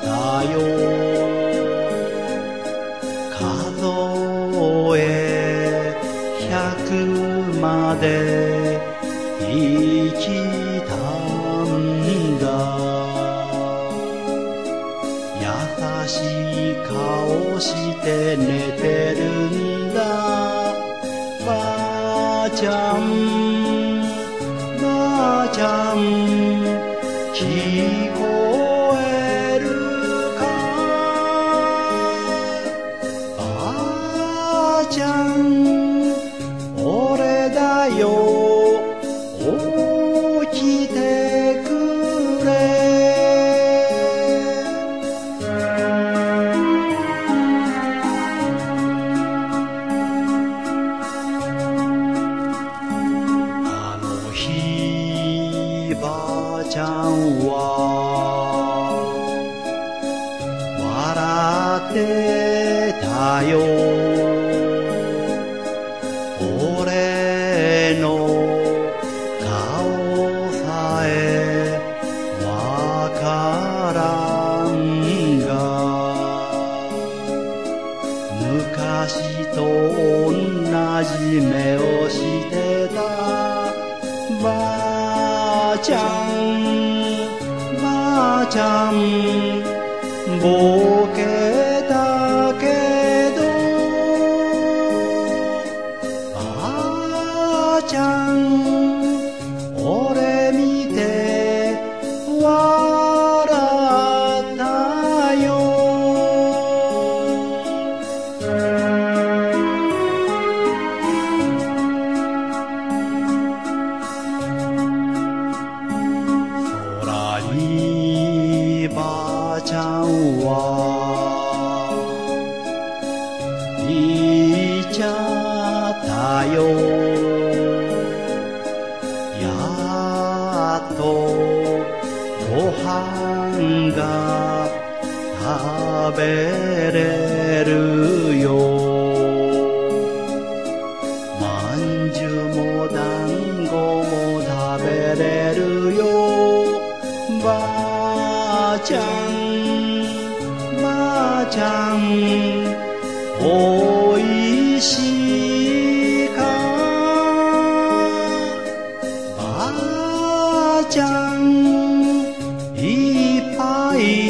だよ数え100まで生きたんだ優しい顔して寝てるんだばあちゃんばあちゃん聞こえるかばあちゃん俺だよ起きてくれあの日ばあちゃんは笑ってたよ俺の顔さえわからんが昔と同じ目をしてたばあちゃんばあちゃんボケたけどばあちゃん俺見て笑ったよ空にばあちゃんは行っちゃったよやっとご飯が食べれるよまんじゅうもだんごも食べれるよばあちゃんばあちゃんおいしいかばあちゃんいっぱい